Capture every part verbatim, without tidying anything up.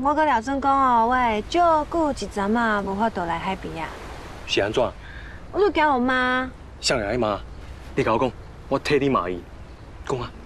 我搁廖准讲哦，我会照顾一阵啊，无法度来海边啊。 是安怎？ 我就惊我妈。 向来妈，你甲我讲，我替你骂伊。讲啊。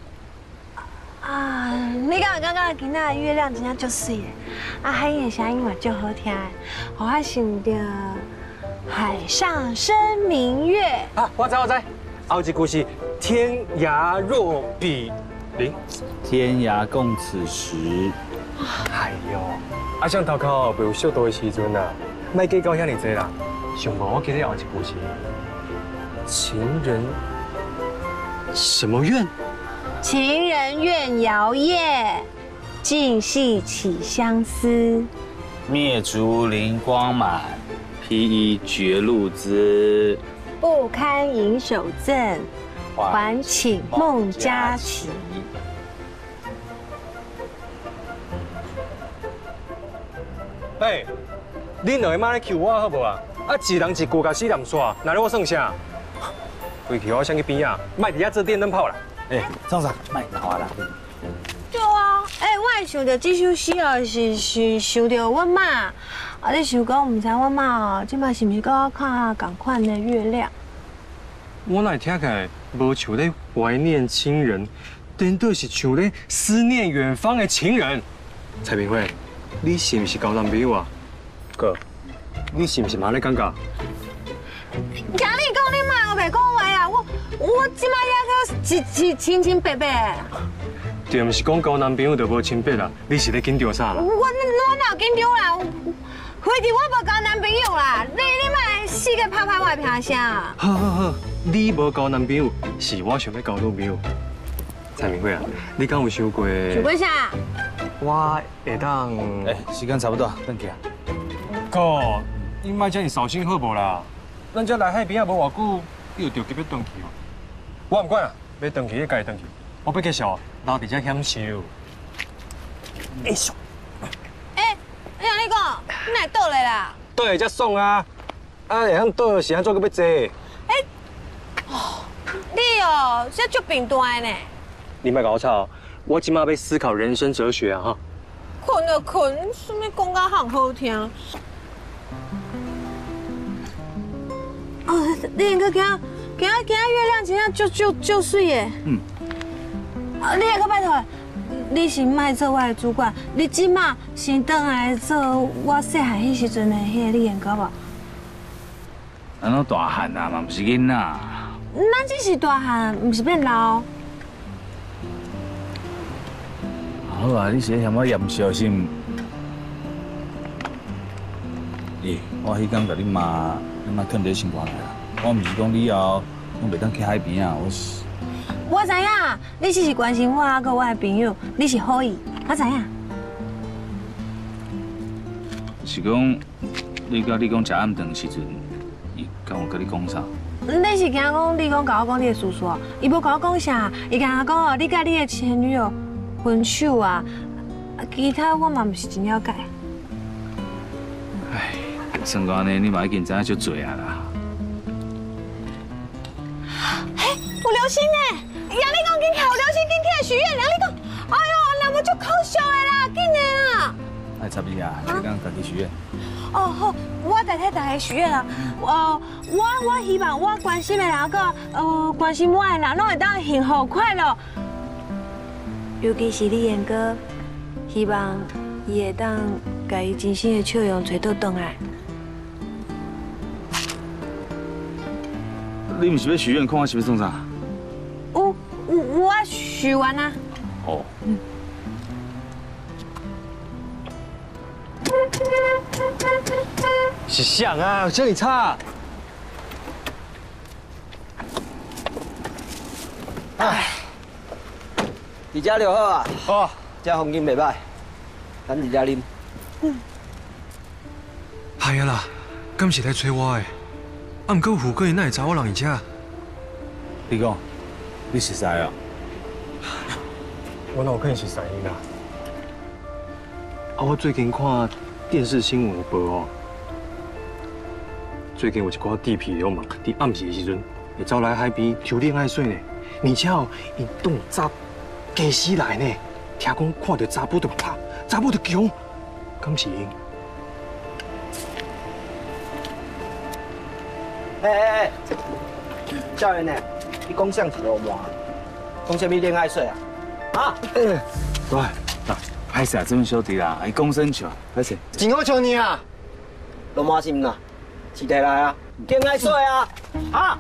啊，你敢有感觉今仔月亮真正足水的，啊，海燕的声音嘛足好听的，互我想到海上生明月。 啊，我知我知，后一句是天涯若比邻， 天涯共此时。 哎呦，啊，像头壳袂有速度的时阵啊，莫计较遐尼济啦。上无我记得后一句是情人什么愿？ 情人怨遥夜，竟系起相思。 灭烛灵光满，披衣觉露滋。 不堪盈手赠，还请孟佳琪。 哎，恁两个妈咧求我好无啊？啊，一人一句，甲死人煞，那咧我算啥？回去我先去边啊，莫伫遐做电灯泡啦。 哎，总啥？卖闹啊啦！ 对啊，哎，我会想到这首诗哦，是是想到阮妈，啊，你想讲，唔知阮妈哦，即摆是毋是跟我看同款的月亮？ 我哪会听起来无像咧怀念亲人，颠倒是像咧思念远方的情人。蔡明慧，你是毋是交男朋友啊？哥，你是毋是嘛咧感觉？ 听你讲，你妈我袂讲话啊！我我即摆也个是是清清白白。 就毋是讲交男朋友就无清白啦，你是咧紧张啥啦？ 我我哪有紧张啦？回头我无交男朋友啦，你你莫死个拍拍我的鼻声。 好好好，你无交男朋友，是我想要交女朋友。蔡明慧啊，你敢有想过？ 想过啥？ 我会当…… 哎，时间差不多，回去啊。 哥，你莫遮尔扫兴好无啦？咱遮来海边啊无偌久，你就着急要转去哦。我唔管啊，要转去就家己转去。我要继续留伫遮享受。哎咻！ 哎，你安尼讲，你哪会倒来啦？ 倒来才爽啊！啊，会晓倒是安怎个要坐？ 哎，哦，你哦，这足平淡的呢。 你莫甲我吵，我今麦要思考人生哲学啊哈。 困就困，什么讲甲很好听？哦，你应该今仔今仔今仔月亮真正足足足水的。 嗯。 啊，你下个拜托，你是卖做我的主管，你即马先转来做我细汉迄时阵的迄个李彦哥无？ 咱都大汉啊，嘛不是囡仔。 咱只是大汉，唔是变老。 好啊，你是嫌我严小心。咦，我迄天甲你妈，你妈肯定心肝来啦。我唔是讲以后我袂当去海边啊，我是。 我知影，你只是关心我，还有我的朋友，你是好意，我知影。 是讲，你甲你讲食暗顿时阵，伊敢有甲你讲啥？ 你是惊讲你讲甲我讲你的事事，伊无甲我讲啥，伊甲我讲哦，你甲你的前女友分手啊，其他我嘛毋是真了解。 唉，算讲安尼，你嘛已经知影足多啊啦。 嘿，有流星呢！呀，你讲紧起有流星，紧起来许愿，呀，你讲，哎呦，那么就可惜的啦，紧的啦。 哎，差不多啊，你讲家己许愿。 哦好，我代替大家许愿啦。呃，我我希望我关心的人个呃关心我的人，拢会当幸福快乐。尤其是李彦哥，希望伊会当甲伊真心的笑容找到回来。 你唔是要许愿，看我是要创啥？ 有有我许完啊。 哦。 嗯。 是像啊，这里差。 哎，伫遮就好啊。 哦， 遮风景袂歹，咱伫遮啉。 嗯。 哎呀啦，敢是来找我的？啊，毋过富贵哪会找我人伊遮？ 你讲，你是谁啊？ 我哪有可能是谁啦？啊，我最近看电视新闻有报哦。最近有一寡地痞流氓，伫暗时的时阵会走来海边抽恋爱水呢，而且哦，因动查假死来呢。听讲看到查甫就拍，查甫就强， 敢是因？ 哎哎哎，少年呢？你讲啥子罗马？讲什么恋爱税啊？啊？ 对，歹势啊，这位小弟啦，伊讲生笑，歹势。 真好笑你啊！罗马是唔啦？起得来啊！恋爱税啊！啊！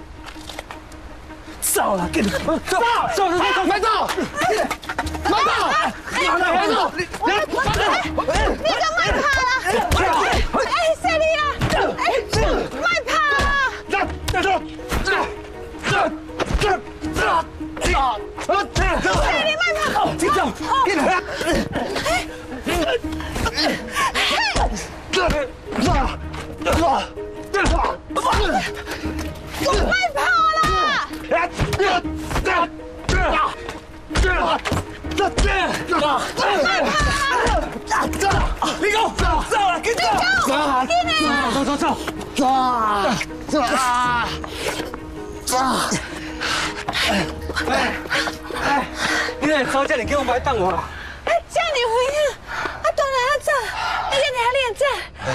走啦，给你走走走走走，慢走！慢走！慢走！慢走！ 你你个卖怕啦！哎，谢丽啊！哎，卖怕啦！ 走走走走走走走！ 谢丽卖怕！ 你走，给你。走走走走！ 我卖怕啦！ 你给我走走啦，给走！走走走走走走！哎哎，你来走，这里给我买等我啦！ 哎，这你回啊！啊，当然要走，你在哪里走？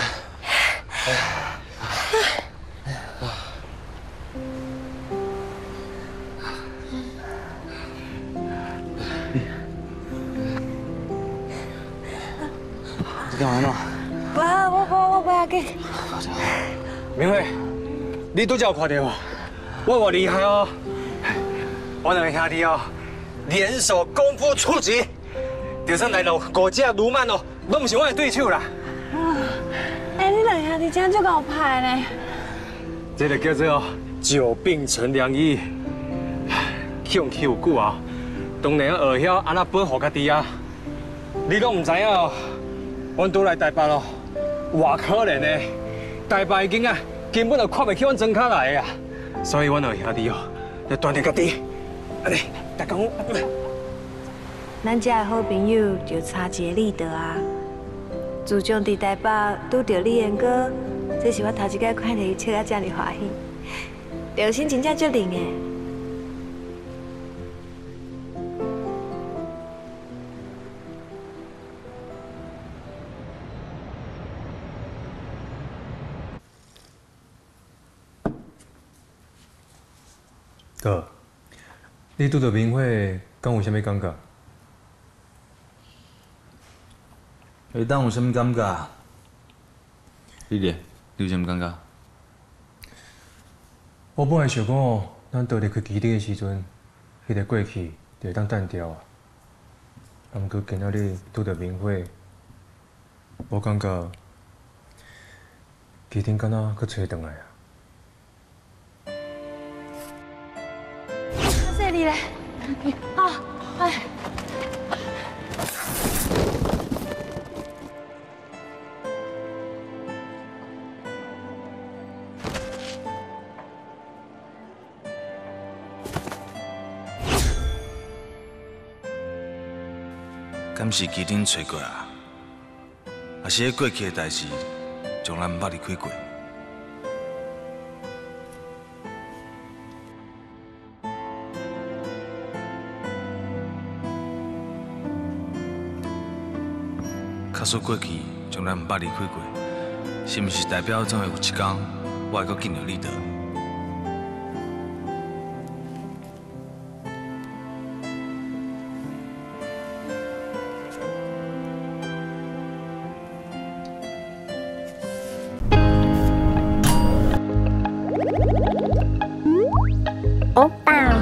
你干嘛呢？ 不，我我我不要紧。 明慧，你拄才有看到无？我偌厉害哦！我两个兄弟哦，联手功夫出击，就算来了五只卢曼哦，都不是我的对手啦。 哎，你两兄弟真足够派呢。 这个叫做久病成良医，强气有久啊，当然要学晓安怎保护家己啊。你拢唔知影哦，阮拄来台北咯，偌可怜呢，台北已经啊根本就看袂起阮庄脚来啊，所以阮两兄弟哦，要锻炼家己。安尼，大家咱这的好朋友就差一个立德啊。自从伫台北拄到李彦哥，这是我头一摆看到伊笑啊这么欢喜，良心真正足灵的。 哥，你拄到明慧，敢有啥物感觉？ 会当有啥物感觉？你咧，你有啥物感觉？ 我本来想讲哦，咱倒入去基地的时阵，迄个过去就会当淡掉啊。啊，毋过今仔日拄到明慧，我感觉基地敢若搁找回来啊。 谢你嘞，啊，哎。 敢是基丁找过啊？还是迄过去的代志，从来毋捌离开过？假使过去从来毋捌离开过，是毋是代表总会有一天，我会阁见到你的？ 欧巴。